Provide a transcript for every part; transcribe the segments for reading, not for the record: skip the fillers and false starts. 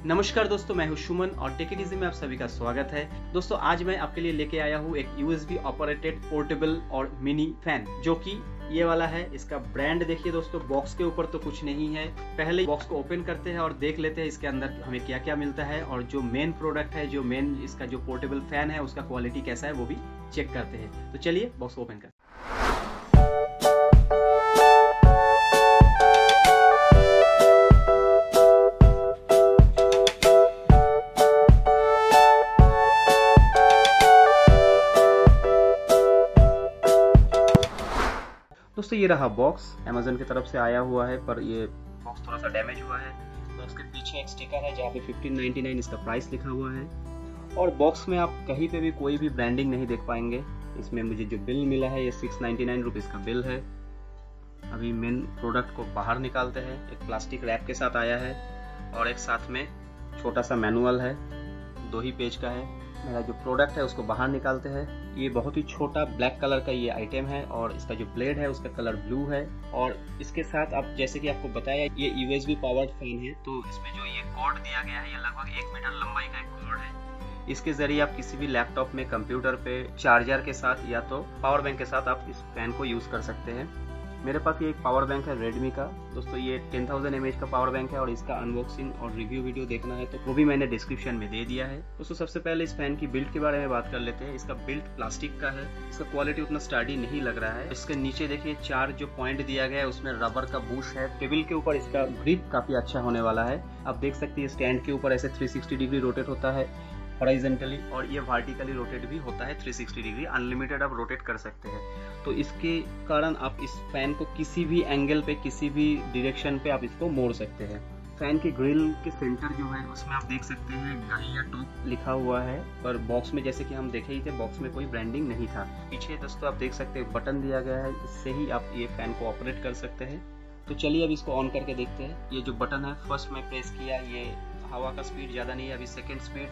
नमस्कार दोस्तों, मैं हूं सुमन और टेक इट इजी में आप सभी का स्वागत है। दोस्तों आज मैं आपके लिए लेके आया हूं एक यूएसबी ऑपरेटेड पोर्टेबल और मिनी फैन, जो कि ये वाला है। इसका ब्रांड देखिए दोस्तों, बॉक्स के ऊपर तो कुछ नहीं है। पहले बॉक्स को ओपन करते हैं और देख लेते हैं इसके अंदर हमें क्या क्या मिलता है, और जो मेन प्रोडक्ट है, जो मेन इसका जो पोर्टेबल फैन है उसका क्वालिटी कैसा है वो भी चेक करते हैं। तो चलिए बॉक्स ओपन करते हैं। दोस्तों ये रहा बॉक्स, अमेज़न की तरफ से आया हुआ है, पर ये बॉक्स थोड़ा सा डैमेज हुआ है। तो उसके पीछे एक स्टिकर है जहाँ पे 1599 इसका प्राइस लिखा हुआ है। और बॉक्स में आप कहीं पे भी कोई भी ब्रांडिंग नहीं देख पाएंगे। इसमें मुझे जो बिल मिला है ये 699 रुपीज़ का बिल है। अभी मेन प्रोडक्ट को बाहर निकालते हैं। एक प्लास्टिक रैप के साथ आया है और एक साथ में छोटा सा मैनुअल है, 2 ही पेज का है। मेरा जो प्रोडक्ट है उसको बाहर निकालते हैं। ये बहुत ही छोटा ब्लैक कलर का ये आइटम है और इसका जो ब्लेड है उसका कलर ब्लू है। और इसके साथ आप जैसे कि आपको बताया ये यूएसबी पावर्ड फैन है, तो इसमें जो ये कॉर्ड दिया गया है ये लगभग 1 मीटर लंबाई का एक कॉर्ड है। इसके जरिए आप किसी भी लैपटॉप में, कंप्यूटर पे चार्जर के साथ या तो पावर बैंक के साथ आप इस फैन को यूज कर सकते हैं। मेरे पास ये एक पावर बैंक है रेडमी का। दोस्तों ये 10,000 mAh का पावर बैंक है और इसका अनबॉक्सिंग और रिव्यू वीडियो देखना है तो वो भी मैंने डिस्क्रिप्शन में दे दिया है। दोस्तों सबसे पहले इस फैन की बिल्ड के बारे में बात कर लेते हैं। इसका बिल्ड प्लास्टिक का है। इसका क्वालिटी उतना स्टडी नहीं लग रहा है। इसके नीचे देखिए 4 जो पॉइंट दिया गया है उसमें रबर का बुश है। टेबल के ऊपर इसका ग्रिप काफी अच्छा होने वाला है। आप देख सकते हैं स्टैंड के ऊपर ऐसे 360 डिग्री रोटेट होता है हॉरिजॉन्टली, और ये वर्टिकली रोटेट भी होता है 360 डिग्री। अनलिमिटेड आप रोटेट कर सकते हैं। तो इसके कारण आप इस फैन को किसी भी एंगल पे, किसी भी डायरेक्शन पे आप इसको मोड़ सकते हैं। फैन के ग्रिल के सेंटर जो है उसमें आप देख सकते हैं गाई या टॉप लिखा हुआ है, पर बॉक्स में जैसे कि हम देखे ही थे बॉक्स में कोई ब्रांडिंग नहीं था। पीछे दोस्तों आप देख सकते हैं बटन दिया गया है, इससे ही आप ये फैन को ऑपरेट कर सकते हैं। तो चलिए अब इसको ऑन करके देखते हैं। ये जो बटन है फर्स्ट में प्रेस किया, ये हवा का स्पीड ज्यादा नहीं है, अभी सेकेंड स्पीड,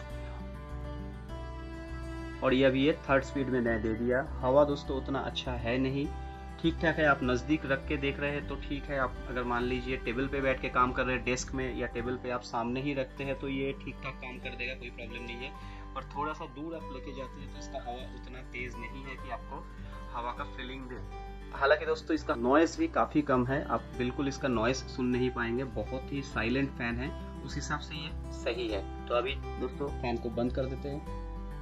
और ये अभी ये 3rd स्पीड में मैंने दे दिया। हवा दोस्तों उतना अच्छा है नहीं, ठीक ठाक है। आप नज़दीक रख के देख रहे हैं तो ठीक है। आप अगर मान लीजिए टेबल पे बैठ के काम कर रहे हैं, डेस्क में या टेबल पे आप सामने ही रखते हैं तो ये ठीक ठाक काम कर देगा, कोई प्रॉब्लम नहीं है। पर थोड़ा सा दूर आप लेके जाते हैं तो इसका हवा उतना तेज नहीं है कि आपको हवा का फीलिंग दे। हालांकि दोस्तों इसका नॉइस भी काफ़ी कम है, आप बिल्कुल इसका नॉइस सुन नहीं पाएंगे। बहुत ही साइलेंट फैन है, उस हिसाब से ये सही है। तो अभी दोस्तों फैन को बंद कर देते हैं।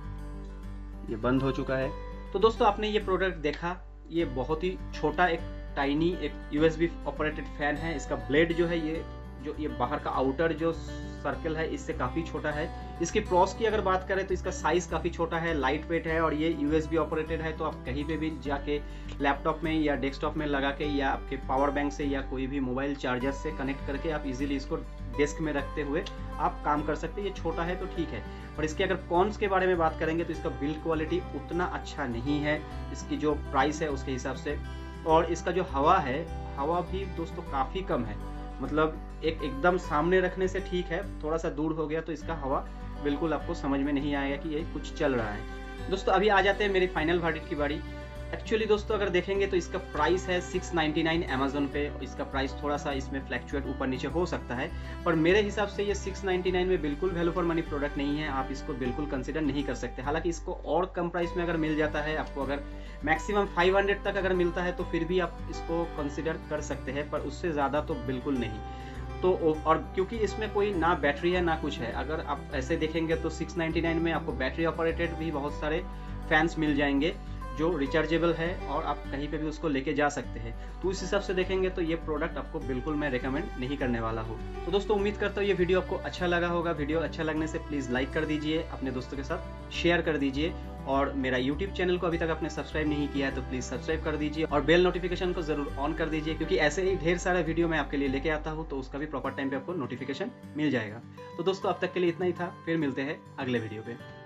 ये बंद हो चुका है। तो दोस्तों आपने ये प्रोडक्ट देखा, ये बहुत ही छोटा एक टाइनी एक यूएसबी ऑपरेटेड फैन है। इसका ब्लेड जो है ये बाहर का आउटर जो सर्कल है इससे काफ़ी छोटा है। इसकी प्रॉस की अगर बात करें तो इसका साइज काफ़ी छोटा है, लाइट वेट है, और ये यूएसबी ऑपरेटेड है। तो आप कहीं पे भी जाके लैपटॉप में या डेस्कटॉप में लगा के या आपके पावर बैंक से या कोई भी मोबाइल चार्जर से कनेक्ट करके आप इजीली इसको डेस्क में रखते हुए आप काम कर सकते हैं। ये छोटा है तो ठीक है। पर इसके अगर कॉन्स के बारे में बात करेंगे तो इसका बिल्ड क्वालिटी उतना अच्छा नहीं है इसकी जो प्राइस है उसके हिसाब से। और इसका जो हवा है, हवा भी दोस्तों काफ़ी कम है। मतलब एकदम सामने रखने से ठीक है, थोड़ा सा दूर हो गया तो इसका हवा बिल्कुल आपको समझ में नहीं आएगा कि ये कुछ चल रहा है। दोस्तों अभी आ जाते हैं मेरी फाइनल वर्डिक्ट की बारी। एक्चुअली दोस्तों अगर देखेंगे तो इसका प्राइस है 699 अमेज़न पे। इसका प्राइस थोड़ा सा इसमें फ्लैक्चुएट ऊपर नीचे हो सकता है, पर मेरे हिसाब से ये 699 में बिल्कुल वैल्यू फॉर मनी प्रोडक्ट नहीं है। आप इसको बिल्कुल कंसिडर नहीं कर सकते। हालांकि इसको और कम प्राइस में अगर मिल जाता है, आपको अगर मैक्सिमम 500 तक अगर मिलता है तो फिर भी आप इसको कंसिडर कर सकते हैं, पर उससे ज़्यादा तो बिल्कुल नहीं। तो और क्योंकि इसमें कोई ना बैटरी है ना कुछ है। अगर आप ऐसे देखेंगे तो 699 में आपको बैटरी ऑपरेटेड भी बहुत सारे फैंस मिल जाएंगे जो रिचार्जेबल है और आप कहीं पे भी उसको लेके जा सकते हैं। तो उस हिसाब से देखेंगे तो ये प्रोडक्ट आपको बिल्कुल मैं रेकमेंड नहीं करने वाला हूँ। तो दोस्तों उम्मीद करता हूँ ये वीडियो आपको अच्छा लगा होगा। वीडियो अच्छा लगने से प्लीज़ लाइक कर दीजिए, अपने दोस्तों के साथ शेयर कर दीजिए, और मेरा YouTube चैनल को अभी तक आपने सब्सक्राइब नहीं किया है तो प्लीज़ सब्सक्राइब कर दीजिए, और बेल नोटिफिकेशन को जरूर ऑन कर दीजिए, क्योंकि ऐसे ही ढेर सारा वीडियो मैं आपके लिए लेके आता हूँ तो उसका भी प्रॉपर टाइम पे आपको नोटिफिकेशन मिल जाएगा। तो दोस्तों अब तक के लिए इतना ही था, फिर मिलते हैं अगले वीडियो पे।